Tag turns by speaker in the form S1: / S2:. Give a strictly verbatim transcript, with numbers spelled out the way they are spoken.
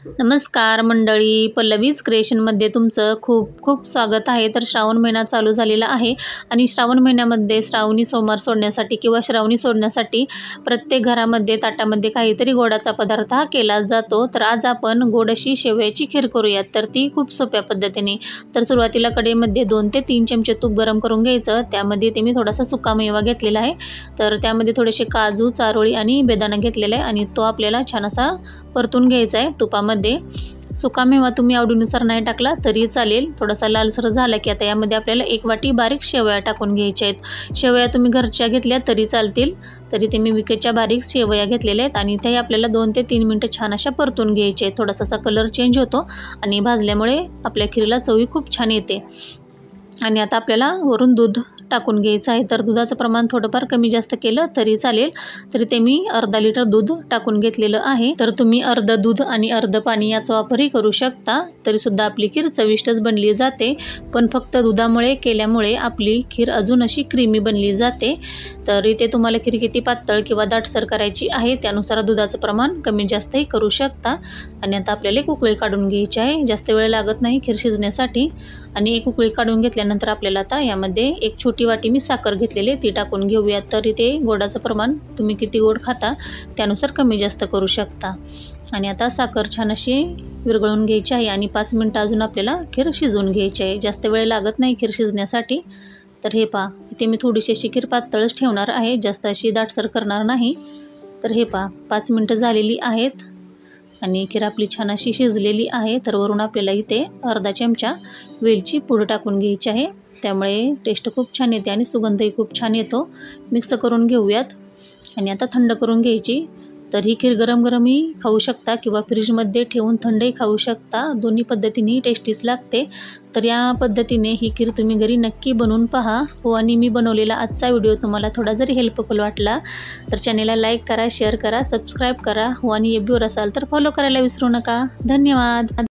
S1: नमस्कार मंडळी, पल्लवीज क्रिएशनमध्ये तुमचं खूप खूप स्वागत आहे। तर श्रावण महिना चालू झालेला आहे आणि श्रावण महिन्यामध्ये श्रावणी सोमवार सोडण्यासाठी किंवा श्रावणी सोडण्यासाठी प्रत्येक घरामध्ये ताटामध्ये काहीतरी गोडाचा पदार्थ हा केला जातो। तर आज आपण गोड अशी शेवयाची खीर करूयात, तर ती खूप सोप्या पद्धतीने। तर सुरुवातीला कढईमध्ये दोन ते तीन चमचे तूप गरम करून घ्यायचं। त्यामध्ये ते मी थोडासा सुका मेवा घेतलेला आहे, तर त्यामध्ये थोडेसे काजू, चारोळी आणि बेदाणा घेतलेला आहे आणि तो आपल्याला छान असा परतून घ्यायचा आहे तुपामध्ये। सुका मेवा तुम्ही आवडीनुसार नाही टाकला तरी चालेल। थोडासा लालसर झाला की आता यामध्ये आपल्याला एक वाटी बारीक शेवया टाकून घ्यायच्या आहेत। शेवया तुम्ही घरच्या घेतल्या तरी चालतील, तरी ते मी विकेच्या बारीक शेवया घेतलेल्या आहेत आणि ते आपल्याला दोन ते तीन मिनिटं छान अशा परतून घ्यायचे आहेत। थोडासा असा कलर चेंज होतो आणि भाजल्यामुळे आपल्या खीरीला चवही खूप छान येते। आणि आता आपल्याला वरून दूध टाकून घ्यायचं आहे। तर दुधाचं प्रमाण थोडंफार कमी जास्त केलं तरी चालेल, तरी ते मी अर्धा लिटर दूध टाकून घेतलेलं आहे। तर तुम्ही अर्ध दूध आणि अर्ध पाणी याचा वापरही करू शकता, तरीसुद्धा आपली खीर चविष्टच बनली जाते। पण फक्त दुधामुळे केल्यामुळे आपली खीर अजून अशी क्रीमी बनली जाते। तर इथे तुम्हाला खीर किती पातळ किंवा दाटसर करायची आहे त्यानुसार दुधाचं प्रमाण कमी जास्तही करू शकता। आणि आता आपल्याला एक उकळी काढून घ्यायची आहे, जास्त वेळ लागत नाही खीर शिजण्यासाठी। आणि एक उकळी काढून घेतल्यानंतर आपल्याला आता यामध्ये एक छोटी वाटी मी साखर घेतलेली ती टाकून घेऊयात। तर इथे गोडाचं प्रमाण तुम्ही किती गोड खाता त्यानुसार कमी जास्त करू शकता। आणि आता साखर छान अशी विरघळून घ्यायची आहे आणि पाच मिनटं अजून आपल्याला खीर शिजवून घ्यायची आहे, जास्त वेळ लागत नाही खीर शिजण्यासाठी। तर हे पहा, इथे मी थोडीशी अशी खीर पातळच ठेवणार आहे, जास्त अशी दाटसर करणार नाही। तर हे पहा, पाच मिनटं झालेली आहेत आणि खीर आपली छान अशी शिजलेली आहे। तर वरून आपल्याला इथे अर्धा चमचा वेलची पूड टाकून घ्यायची आहे, त्यामुळे टेस्ट खूप छान येते आणि सुगंधही खूप छान येतो। मिक्स करून घेऊयात आणि आता थंड करून घ्यायची। तर ही खीर गरम गरमही खाऊ शकता किंवा फ्रीजमध्ये ठेवून थंडही खाऊ शकता, दोन्ही पद्धतीने टेस्टीच लागते। तर या पद्धतीने ही खीर तुम्ही घरी नक्की बनवून पहा हो। आणि मी बनवलेला आजचा व्हिडिओ तुम्हाला थोडा जरी हेल्पफुल वाटला तर चॅनेलला लाईक करा, शेअर करा, सबस्क्राईब करा हो। आणि एफ बीवर असाल तर फॉलो करायला विसरू नका। धन्यवाद।